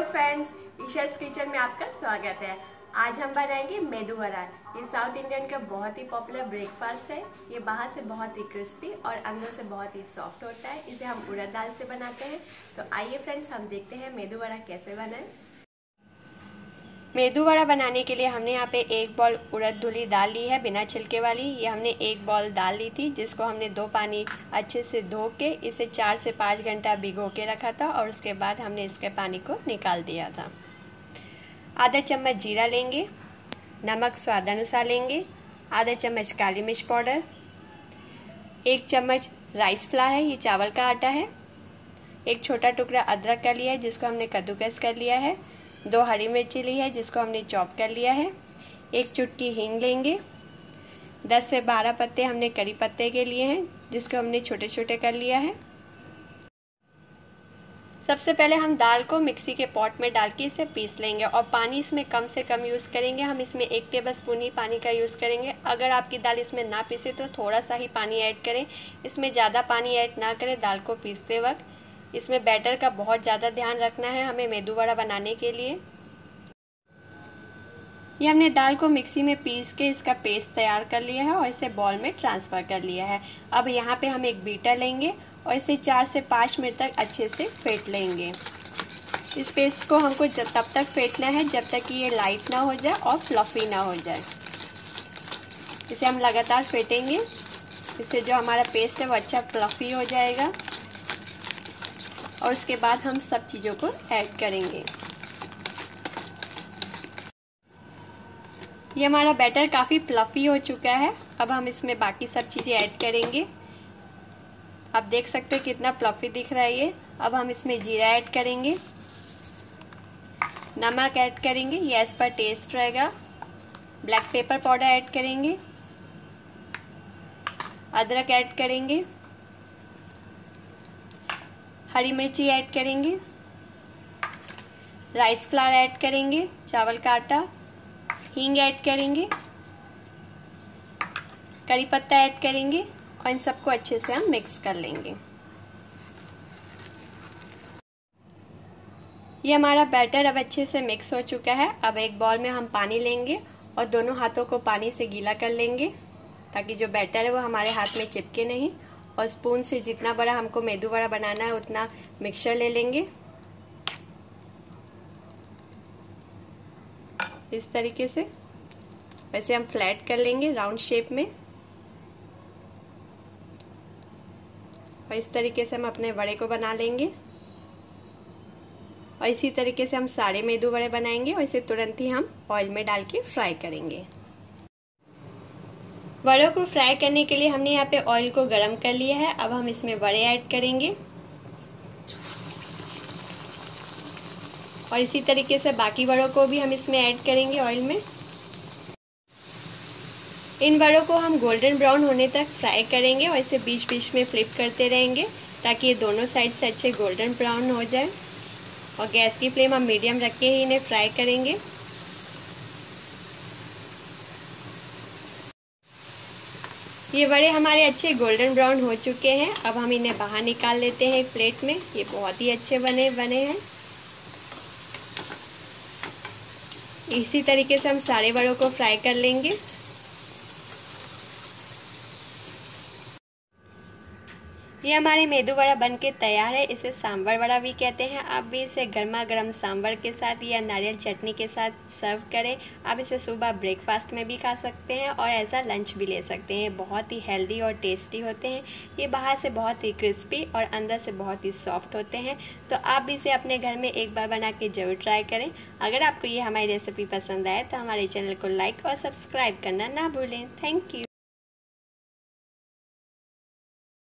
Friends, ईशा's kitchen में आपका स्वागत है। आज हम बनाएंगे मेदू वड़ा। ये साउथ इंडियन का बहुत ही पॉपुलर ब्रेकफास्ट है। ये बाहर से बहुत ही क्रिस्पी और अंदर से बहुत ही सॉफ्ट होता है। इसे हम उड़द दाल से बनाते हैं। तो आइए फ्रेंड्स, हम देखते हैं मेदू वड़ा कैसे बनाएं। मेदू वड़ा बनाने के लिए हमने यहाँ पे 1 बॉल उड़द धुली दाल ली है, बिना छिलके वाली। ये हमने 1 बॉल दाल ली थी, जिसको हमने 2 पानी अच्छे से धो के इसे 4 से 5 घंटा भिगो के रखा था और उसके बाद हमने इसके पानी को निकाल दिया था। आधा चम्मच जीरा लेंगे, नमक स्वाद अनुसार लेंगे, आधा चम्मच काली मिर्च पाउडर, 1 चम्मच राइस फ्लावर है, ये चावल का आटा है, 1 छोटा टुकड़ा अदरक का लिया है जिसको हमने कद्दूकस कर लिया है, 2 हरी मिर्ची ली है जिसको हमने चॉप कर लिया है, 1 चुटकी हींग लेंगे, 10 से 12 पत्ते हमने करी पत्ते के लिए हैं जिसको हमने छोटे छोटे कर लिया है। सबसे पहले हम दाल को मिक्सी के पॉट में डाल के इसे पीस लेंगे और पानी इसमें कम से कम यूज़ करेंगे। हम इसमें 1 टेबलस्पून ही पानी का यूज़ करेंगे। अगर आपकी दाल इसमें ना पीसे तो थोड़ा सा ही पानी ऐड करें, इसमें ज़्यादा पानी ऐड ना करें दाल को पीसते वक्त। इसमें बैटर का बहुत ज़्यादा ध्यान रखना है हमें मेदू वड़ा बनाने के लिए। ये हमने दाल को मिक्सी में पीस के इसका पेस्ट तैयार कर लिया है और इसे बॉल में ट्रांसफ़र कर लिया है। अब यहाँ पे हम एक बीटर लेंगे और इसे 4 से 5 मिनट तक अच्छे से फेंट लेंगे। इस पेस्ट को हमको तब तक फेंटना है जब तक कि ये लाइट ना हो जाए और फ्लफी ना हो जाए। इसे हम लगातार फेंटेंगे, इससे जो हमारा पेस्ट है वो अच्छा फ्लफी हो जाएगा और उसके बाद हम सब चीज़ों को ऐड करेंगे। ये हमारा बैटर काफ़ी फ्लफी हो चुका है। अब हम इसमें बाकी सब चीज़ें ऐड करेंगे। आप देख सकते हैं कितना फ्लफी दिख रहा है ये। अब हम इसमें जीरा ऐड करेंगे, नमक ऐड करेंगे, ये एज पर टेस्ट रहेगा, ब्लैक पेपर पाउडर ऐड करेंगे, अदरक ऐड करेंगे, हरी मिर्ची ऐड करेंगे, राइस फ्लावर ऐड करेंगे, चावल का आटा, हींग ऐड करेंगे, करी पत्ता ऐड करेंगे और इन सबको अच्छे से हम मिक्स कर लेंगे। ये हमारा बैटर अब अच्छे से मिक्स हो चुका है। अब एक बाउल में हम पानी लेंगे और दोनों हाथों को पानी से गीला कर लेंगे ताकि जो बैटर है वो हमारे हाथ में चिपके नहीं। और स्पून से जितना बड़ा हमको मेदू वड़ा बनाना है उतना मिक्सचर ले लेंगे, इस तरीके से। वैसे हम फ्लैट कर लेंगे राउंड शेप में और इस तरीके से हम अपने वड़े को बना लेंगे। और इसी तरीके से हम सारे मेदू वड़े बनाएंगे और इसे तुरंत ही हम ऑयल में डाल के फ्राई करेंगे। वड़ों को फ्राई करने के लिए हमने यहाँ पे ऑयल को गरम कर लिया है। अब हम इसमें वड़े ऐड करेंगे और इसी तरीके से बाकी वड़ों को भी हम इसमें ऐड करेंगे ऑयल में। इन वड़ों को हम गोल्डन ब्राउन होने तक फ्राई करेंगे और इसे बीच बीच में फ्लिप करते रहेंगे ताकि ये दोनों साइड से अच्छे गोल्डन ब्राउन हो जाए। और गैस की फ्लेम हम मीडियम रख के ही इन्हें फ्राई करेंगे। ये वड़े हमारे अच्छे गोल्डन ब्राउन हो चुके हैं। अब हम इन्हें बाहर निकाल लेते हैं एक प्लेट में। ये बहुत ही अच्छे बने हैं। इसी तरीके से हम सारे वड़ों को फ्राई कर लेंगे। ये हमारे मेदू वड़ा बनके तैयार है। इसे सांभर वड़ा भी कहते हैं। आप भी इसे गर्मा गर्म सांभर के साथ या नारियल चटनी के साथ सर्व करें। आप इसे सुबह ब्रेकफास्ट में भी खा सकते हैं और ऐसा लंच भी ले सकते हैं। बहुत ही हेल्दी और टेस्टी होते हैं। ये बाहर से बहुत ही क्रिस्पी और अंदर से बहुत ही सॉफ्ट होते हैं। तो आप भी इसे अपने घर में एक बार बना के ज़रूर ट्राई करें। अगर आपको ये हमारी रेसिपी पसंद आए तो हमारे चैनल को लाइक और सब्सक्राइब करना ना भूलें। Thank you.